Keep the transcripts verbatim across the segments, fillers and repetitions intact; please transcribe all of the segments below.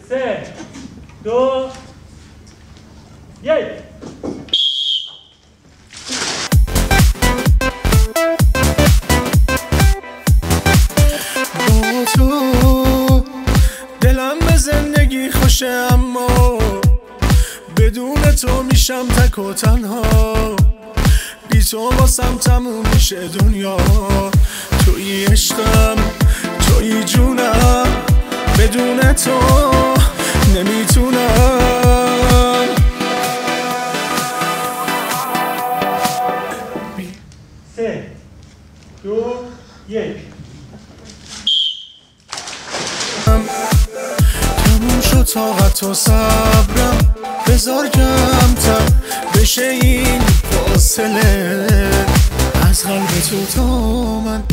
سه دو یک. با تو دلم به زندگی خوشه، اما بدون تو میشم تک و تنها. بی تو واسم تموم میشه دنیا. توی عشقم، توی جونم، بدون تو نمیتونم. سه دو یک. تموم شد طاقت و صبرم، بذار کمتر بشه این فاصله از قلب تو تا من.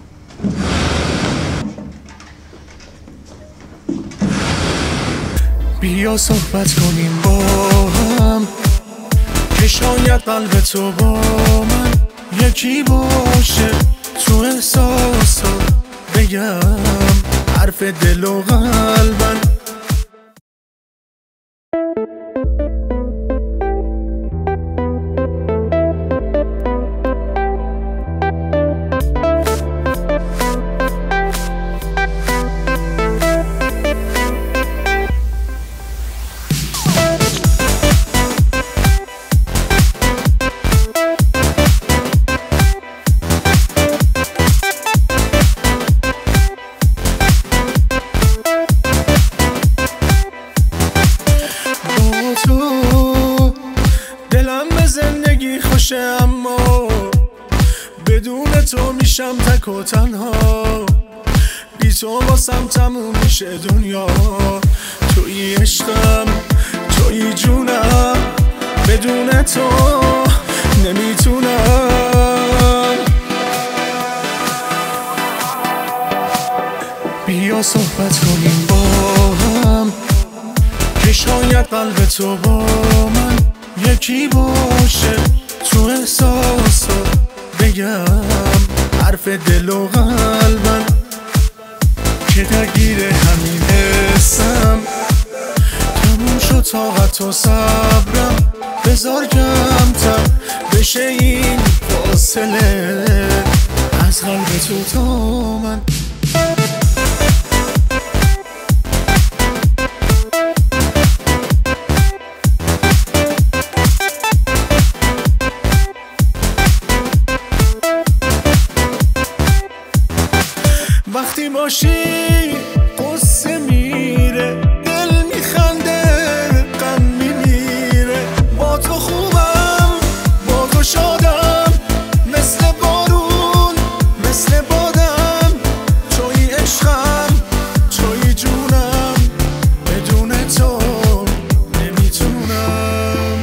بیا صحبت کنیم با هم، که شاید قلب تو با من یکی باشه. تو احساسا بگم حرف دل و قلبم. زندگی خوشه، اما بدون تو میشم تک و تنها. بی تو واسم تموم میشه دنیا. توی عشقم، توی جونم، بدون تو نمیتونم. بیا صحبت کنیم با هم، که شاید قلب تو با من یکی باشه. تو احساسا بگم حرف دل و قلبم، که درگیر همین حسم. تموم شد طاقت و صبرم، بذار کمتر بشه این فاصله از قلب تو تا من. وقتی باشی قصه میره، دل میخنده غم میمیره. با تو خوبم، با تو شادم، مثل بارون، مثل بادم. توی عشقم، توی جونم، بدون تو نمیتونم.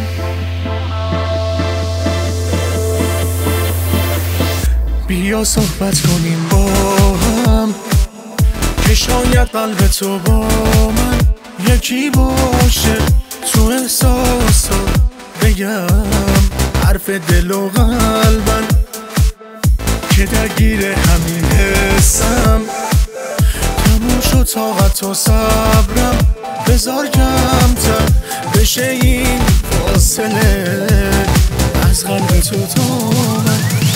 بیا صحبت کنیم با هم، که شاید قلب تو با من یکی باشه. تو احساسا بگم حرف دل و قلبم، که درگیر همین حسم. تموم شد طاقت و صبرم، بذار کمتر بشه این فاصله از قلب تو تا من.